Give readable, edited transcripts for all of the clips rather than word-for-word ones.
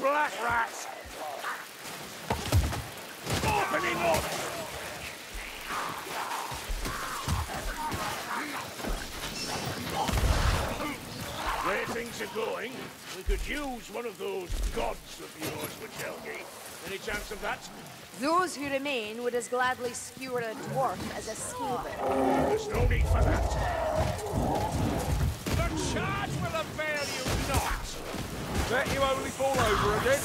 black rats! Opening up! Where things are going, we could use one of those gods of yours, Witchelgi. Any chance of that? Those who remain would as gladly skewer a dwarf as a scaven. There's no need for that. The charge will avail you not! Bet you only fall over again.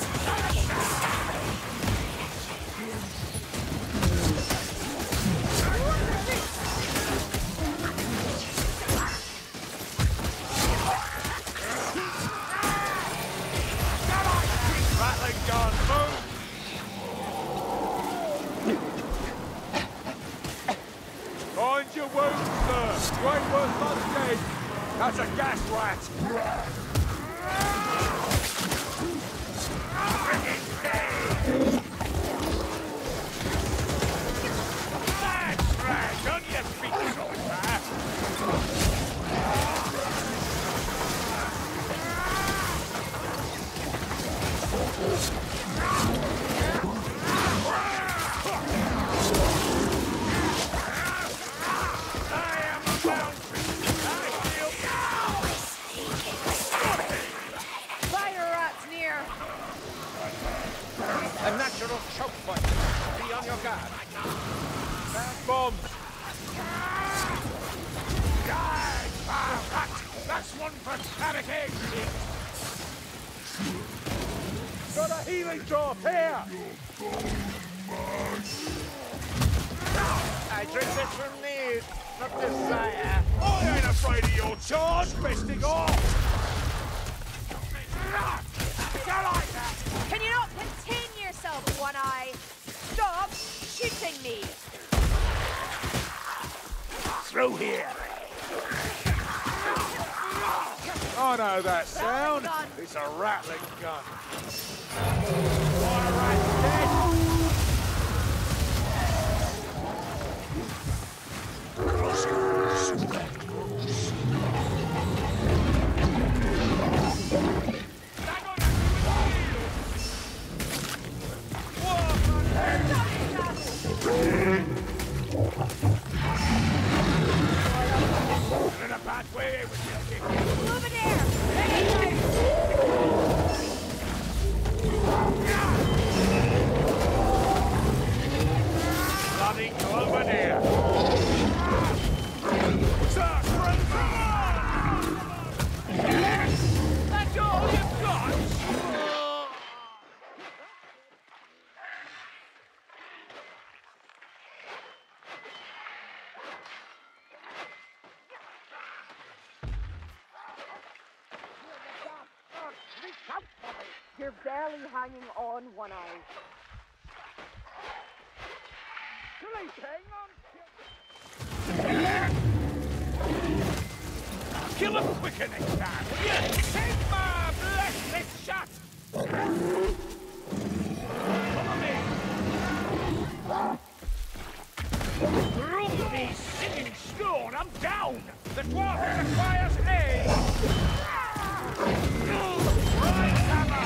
Rattling gun, move! Mind your wounds, sir. You ain't worth much dead. That's a gas rat! That's right! On your feet, soldier! Fire rats near! A natural choke point. Be on your guard. Bombs. Die, foul rat! That's one for Carrick. Got a healing drop here. I drink this from need, not desire. I ain't afraid of your charge, besting off! Not like that! Can you not contain yourself, One Eye? Stop shooting me! Through here! I know that sound. Gun. It's a rattling gun. All right, dead! In a bad way with you. Over there! Bloody Cloverdale! Sir, that's all you've got? You're barely hanging on, One Eye. Kill him quicker next time! Yeah, Sigma! Bless this shot! Through me singing stone, I'm down! The dwarf requires aid! Right hammer!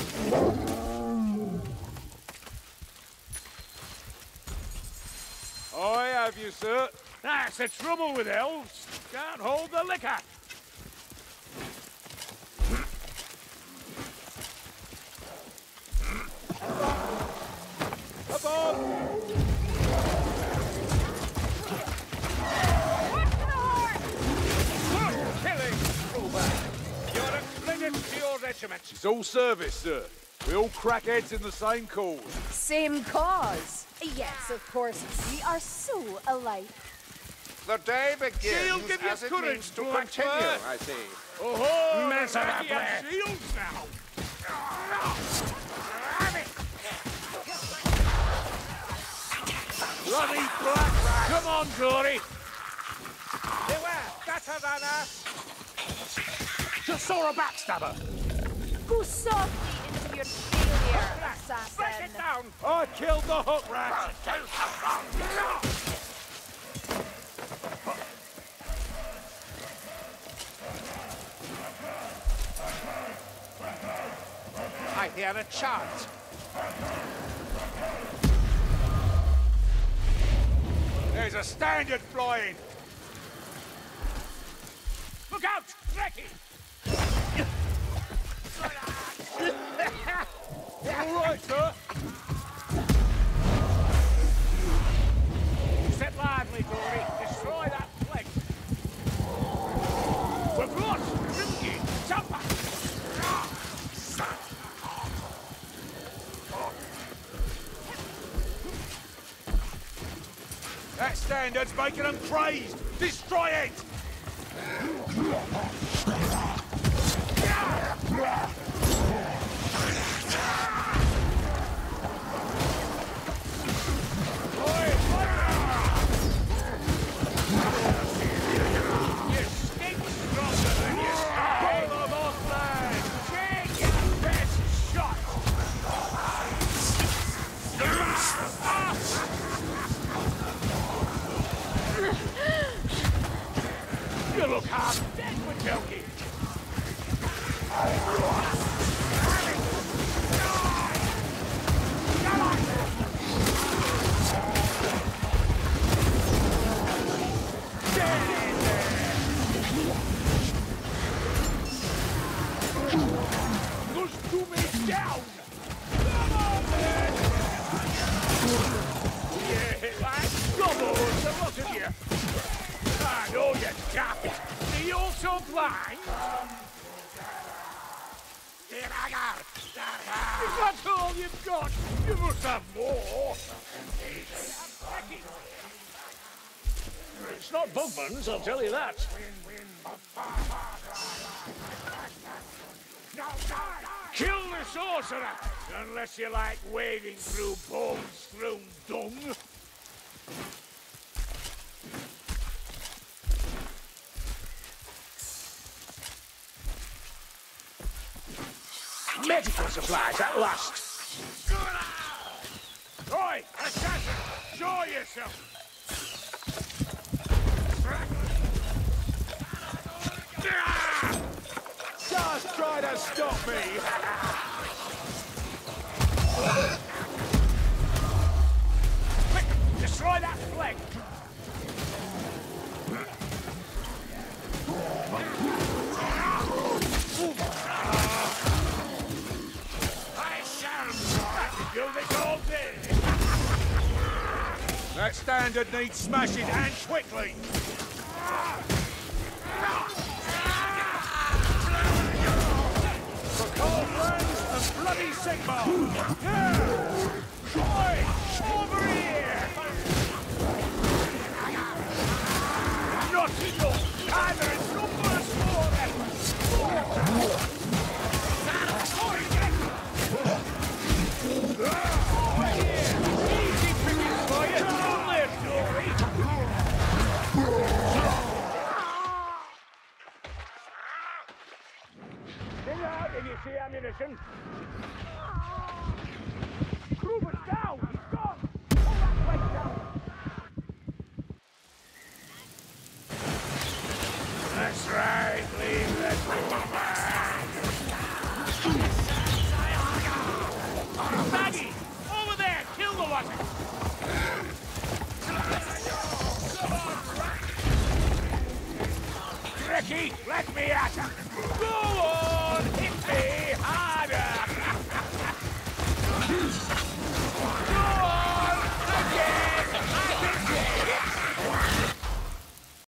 I have you, sir. That's the trouble with elves. Can't hold the liquor. A bomb. Good killing, Cooper. You're a credit to your regiment. It's all service, sir. We all crack heads in the same cause. Same cause. Yes, of course. We are so alike. The day begins She'll give you as it courage means to to continue, expert. I see. Oh, Miserable. shields now. Bloody black rat. Come on, Gory. Beware, better than us. Just saw a backstabber. Go softly into your failure, assassin. Break it down. I killed the hook rat. I hear had a chance. There's a standard flying. Look out! Grecki! All right, sir. Set lively, Dory. Destroy that flag. We're brought! Grimke! Jumper! That standard's making them crazed. Destroy it! You look half dead, Matilki! Push to me down! Come on, then! Yeah, like gobbles, a lot of you! I know you're daft! Are you also blind? Is that all you've got? You must have more! It's not Bugman's, I'll tell you that. Kill the sorcerer! Unless you like wading through bone-strewn dung. Medical supplies at last! Oi, assassin! Show yourself! Just try to stop me! Quick! Destroy that flag! I shall do this all day! That standard needs smashing and quickly! For cold lands and bloody Sigmar! Yeah! Oi! Over here! Not enough! Either it's numbers for them! Over here! Easy pickings for you! Don't live, Dory! Get out if you see ammunition! Gruber's down! He's gone! Pull that plate down! That's right, leave that Baggy! Over there! Kill the water! Ricky, let me at him! Go on! Hit me!